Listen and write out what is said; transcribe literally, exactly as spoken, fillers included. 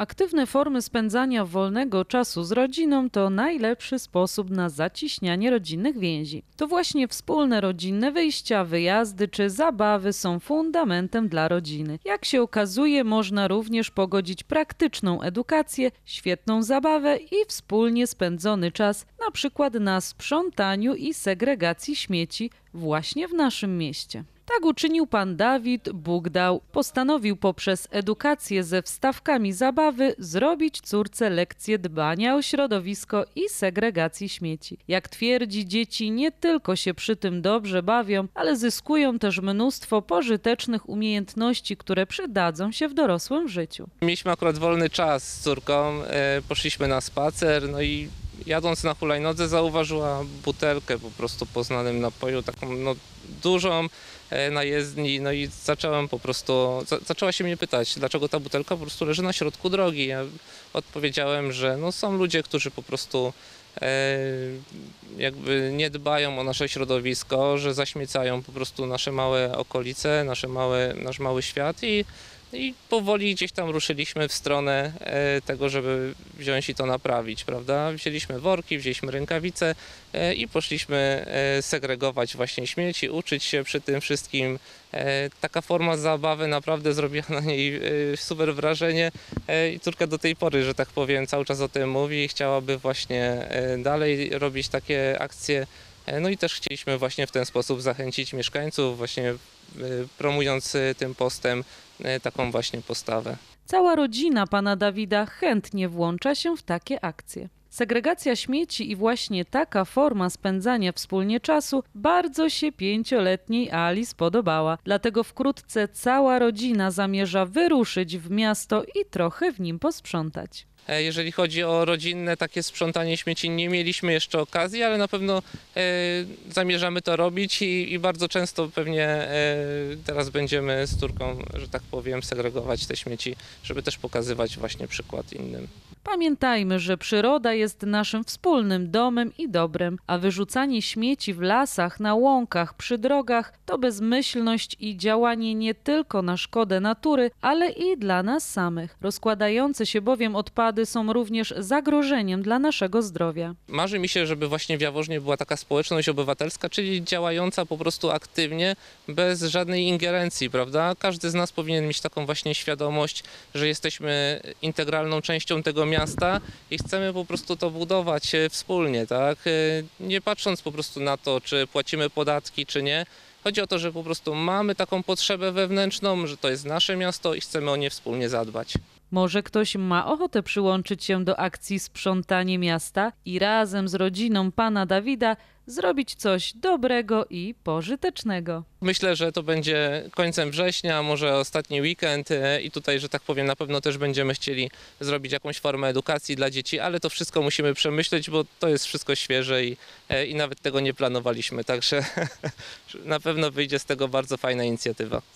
Aktywne formy spędzania wolnego czasu z rodziną to najlepszy sposób na zacieśnianie rodzinnych więzi. To właśnie wspólne rodzinne wyjścia, wyjazdy czy zabawy są fundamentem dla rodziny. Jak się okazuje, można również pogodzić praktyczną edukację, świetną zabawę i wspólnie spędzony czas, na przykład na sprzątaniu i segregacji śmieci właśnie w naszym mieście. Tak uczynił pan Dawid, Bóg dał. Postanowił poprzez edukację ze wstawkami zabawy zrobić córce lekcję dbania o środowisko i segregacji śmieci. Jak twierdzi, dzieci nie tylko się przy tym dobrze bawią, ale zyskują też mnóstwo pożytecznych umiejętności, które przydadzą się w dorosłym życiu. Mieliśmy akurat wolny czas z córką, e, poszliśmy na spacer, no i jadąc na hulajnodze zauważyła butelkę po prostu po znanym napoju, taką no, dużą e, na jezdni, no i zacząłem po prostu, za, zaczęła się mnie pytać, dlaczego ta butelka po prostu leży na środku drogi. Ja odpowiedziałem, że no, są ludzie, którzy po prostu e, jakby nie dbają o nasze środowisko, że zaśmiecają po prostu nasze małe okolice, nasze małe, nasz mały świat i I powoli gdzieś tam ruszyliśmy w stronę e, tego, żeby wziąć i to naprawić, prawda? Wzięliśmy worki, wzięliśmy rękawice e, i poszliśmy e, segregować właśnie śmieci, uczyć się przy tym wszystkim. E, taka forma zabawy naprawdę zrobiła na niej e, super wrażenie e, i córka do tej pory, że tak powiem, cały czas o tym mówi i chciałaby właśnie e, dalej robić takie akcje. E, no i też chcieliśmy właśnie w ten sposób zachęcić mieszkańców, właśnie e, promując e, tym postem taką właśnie postawę. Cała rodzina pana Dawida chętnie włącza się w takie akcje. Segregacja śmieci i właśnie taka forma spędzania wspólnie czasu bardzo się pięcioletniej Ali spodobała. Dlatego wkrótce cała rodzina zamierza wyruszyć w miasto i trochę w nim posprzątać. Jeżeli chodzi o rodzinne takie sprzątanie śmieci, nie mieliśmy jeszcze okazji, ale na pewno e, zamierzamy to robić i, i bardzo często pewnie e, teraz będziemy z córką, że tak powiem, segregować te śmieci, żeby też pokazywać właśnie przykład innym. Pamiętajmy, że przyroda jest naszym wspólnym domem i dobrem, a wyrzucanie śmieci w lasach, na łąkach, przy drogach to bezmyślność i działanie nie tylko na szkodę natury, ale i dla nas samych. Rozkładające się bowiem odpady są również zagrożeniem dla naszego zdrowia. Marzy mi się, żeby właśnie w Jaworznie była taka społeczność obywatelska, czyli działająca po prostu aktywnie, bez żadnej ingerencji, prawda? Każdy z nas powinien mieć taką właśnie świadomość, że jesteśmy integralną częścią tego miasta i chcemy po prostu to budować wspólnie, tak? Nie patrząc po prostu na to, czy płacimy podatki, czy nie. Chodzi o to, że po prostu mamy taką potrzebę wewnętrzną, że to jest nasze miasto i chcemy o nie wspólnie zadbać. Może ktoś ma ochotę przyłączyć się do akcji Sprzątanie Miasta i razem z rodziną pana Dawida zrobić coś dobrego i pożytecznego. Myślę, że to będzie końcem września, może ostatni weekend i tutaj, że tak powiem, na pewno też będziemy chcieli zrobić jakąś formę edukacji dla dzieci, ale to wszystko musimy przemyśleć, bo to jest wszystko świeże i, i nawet tego nie planowaliśmy, także na pewno wyjdzie z tego bardzo fajna inicjatywa.